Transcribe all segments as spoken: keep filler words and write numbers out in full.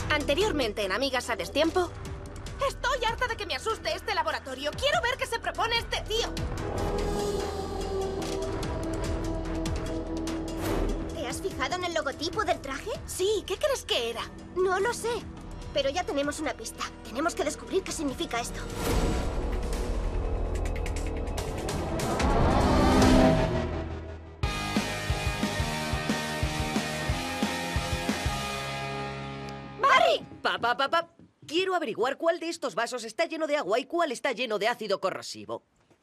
Anteriormente en Amigas a Destiempo. Estoy harta de que me asuste este laboratorio. Quiero ver qué se propone este tío. ¿Te has fijado en el logotipo del traje? Sí, ¿qué crees que era? No lo sé, pero ya tenemos una pista. Tenemos que descubrir qué significa esto. ¡Barry! Pa, pa, pa, pa. Quiero averiguar cuál de estos vasos está lleno de agua y cuál está lleno de ácido corrosivo.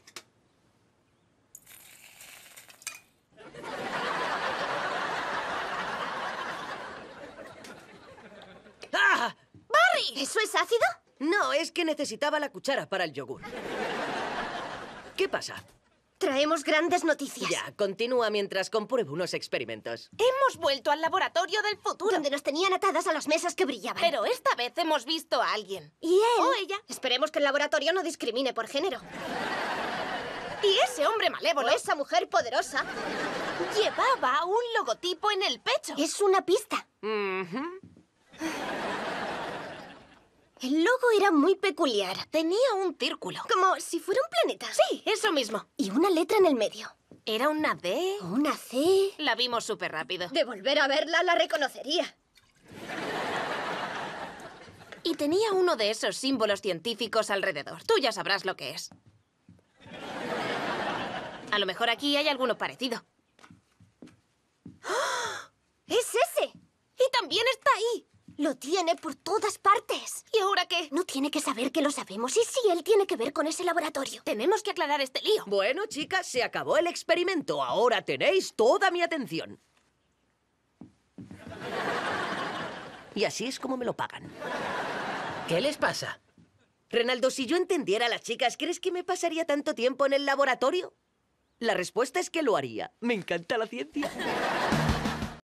¡Ah! ¡Barry! ¿Eso es ácido? No, es que necesitaba la cuchara para el yogur. ¿Qué pasa? Traemos grandes noticias. Ya, continúa mientras compruebo unos experimentos. Hemos vuelto al laboratorio del futuro. Donde nos tenían atadas a las mesas que brillaban. Pero esta vez hemos visto a alguien. ¿Y él? O ella. Esperemos que el laboratorio no discrimine por género. Y ese hombre O malévolo esa mujer poderosa. llevaba un logotipo en el pecho. Es una pista. Ujú. El logo era muy peculiar. Tenía un círculo. Como si fuera un planeta. Sí, eso mismo. Y una letra en el medio. ¿Era una D? O una C. La vimos súper rápido. De volver a verla, la reconocería. Y tenía uno de esos símbolos científicos alrededor. Tú ya sabrás lo que es. A lo mejor aquí hay alguno parecido. ¡Es ese! Y también está ahí. Lo tiene por todas partes. ¿Y ahora qué? No tiene que saber que lo sabemos. ¿Y si él tiene que ver con ese laboratorio? Tenemos que aclarar este lío. Bueno, chicas, se acabó el experimento. Ahora tenéis toda mi atención. Y así es como me lo pagan. ¿Qué les pasa? Renaldo, si yo entendiera a las chicas, ¿crees que me pasaría tanto tiempo en el laboratorio? La respuesta es que lo haría. Me encanta la ciencia.